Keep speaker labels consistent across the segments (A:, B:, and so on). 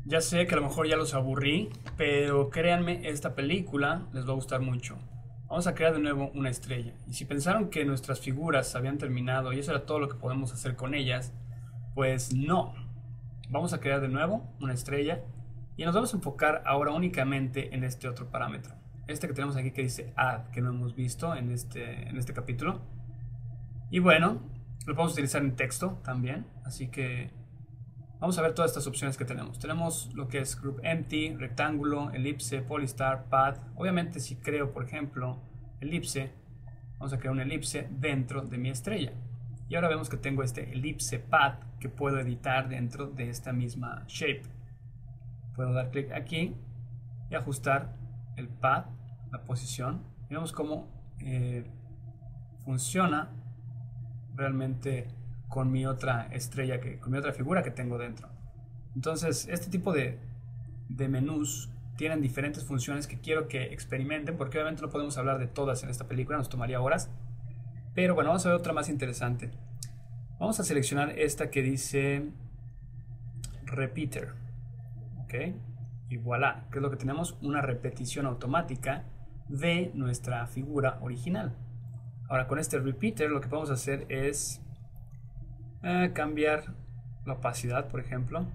A: Ya sé que a lo mejor ya los aburrí, pero créanme, esta película les va a gustar mucho. Vamos a crear de nuevo una estrella. Y si pensaron que nuestras figuras habían terminado y eso era todo lo que podemos hacer con ellas, pues no. Vamos a crear de nuevo una estrella y nos vamos a enfocar ahora únicamente en este otro parámetro. Este que tenemos aquí que dice add, que no hemos visto en este capítulo. Y bueno, lo podemos utilizar en texto también, así que vamos a ver todas estas opciones que tenemos. Tenemos lo que es Group Empty, Rectángulo, Elipse, Polystar, Path. Obviamente si creo, por ejemplo, elipse, vamos a crear una elipse dentro de mi estrella. Y ahora vemos que tengo este elipse path que puedo editar dentro de esta misma shape. Puedo dar clic aquí y ajustar el path, la posición. Y vemos cómo funciona realmente con mi otra estrella, con mi otra figura que tengo dentro. Entonces, este tipo de menús tienen diferentes funciones que quiero que experimenten, porque obviamente no podemos hablar de todas en esta película, nos tomaría horas. Pero bueno, vamos a ver otra más interesante. Vamos a seleccionar esta que dice Repeater. ¿Ok? Y voilà, ¿qué es lo que tenemos? Una repetición automática de nuestra figura original. Ahora con este Repeater lo que podemos hacer es cambiar la opacidad, por ejemplo.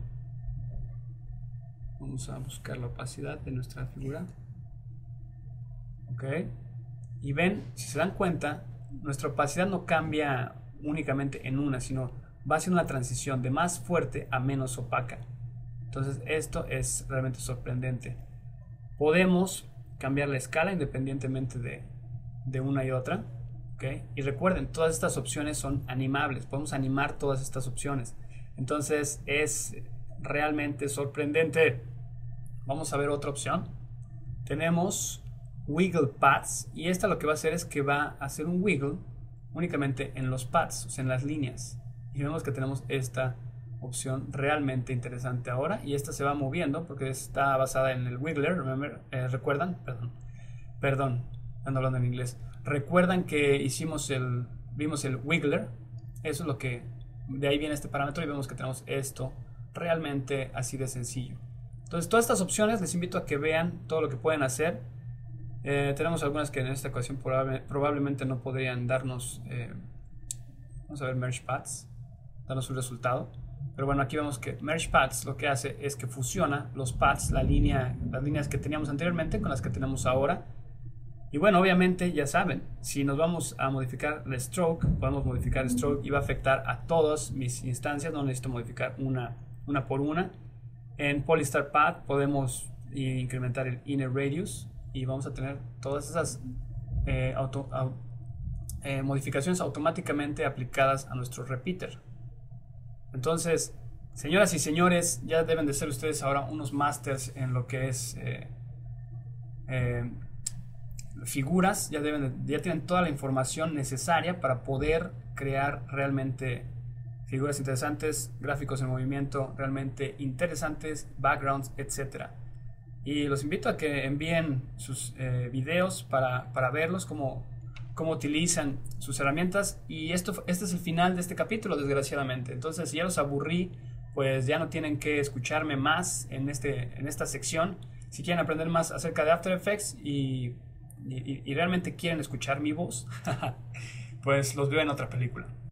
A: Vamos a buscar la opacidad de nuestra figura. Ok. Y ven, si se dan cuenta, nuestra opacidad no cambia únicamente en una, sino va haciendo una transición de más fuerte a menos opaca. Entonces esto es realmente sorprendente. Podemos cambiar la escala independientemente de una y otra. ¿Okay? Y recuerden, todas estas opciones son animables, podemos animar todas estas opciones. Entonces es realmente sorprendente. Vamos a ver otra opción. Tenemos Wiggle Paths y esta lo que va a hacer es que va a hacer un wiggle únicamente en los paths, o sea, en las líneas. Y vemos que tenemos esta opción realmente interesante ahora y esta se va moviendo porque está basada en el Wiggler. ¿Recuerdan? Perdón, ando hablando en inglés. Recuerdan que vimos el Wiggler. Eso es lo que, de ahí viene este parámetro y vemos que tenemos esto realmente así de sencillo. Entonces todas estas opciones les invito a que vean todo lo que pueden hacer. Tenemos algunas que en esta ocasión probablemente no podrían darnos, vamos a ver Merge Paths, darnos un resultado. Pero bueno, aquí vemos que Merge Paths lo que hace es que fusiona los paths, las líneas que teníamos anteriormente con las que tenemos ahora. Y bueno, obviamente ya saben, si nos vamos a modificar el stroke, podemos modificar el stroke y va a afectar a todas mis instancias, no necesito modificar una por una. En Polystar Path podemos incrementar el Inner Radius y vamos a tener todas esas modificaciones automáticamente aplicadas a nuestro repeater. Entonces, señoras y señores, ya deben de ser ustedes ahora unos masters en lo que es figuras, ya tienen toda la información necesaria para poder crear realmente figuras interesantes, gráficos en movimiento realmente interesantes, backgrounds, etcétera. Y los invito a que envíen sus videos para verlos, cómo utilizan sus herramientas. Y este es el final de este capítulo, desgraciadamente. Entonces, si ya los aburrí, pues ya no tienen que escucharme más en esta sección. Si quieren aprender más acerca de After Effects y realmente quieren escuchar mi voz, pues los veo en otra película.